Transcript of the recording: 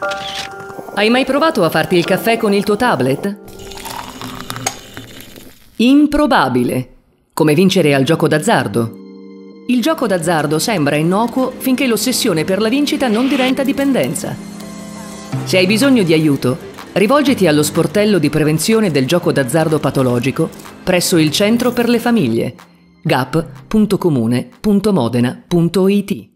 Hai mai provato a farti il caffè con il tuo tablet? Improbabile. Come vincere al gioco d'azzardo. Il gioco d'azzardo sembra innocuo finché l'ossessione per la vincita non diventa dipendenza. Se hai bisogno di aiuto, rivolgiti allo sportello di prevenzione del gioco d'azzardo patologico presso il Centro per le Famiglie, gap.comune.modena.it.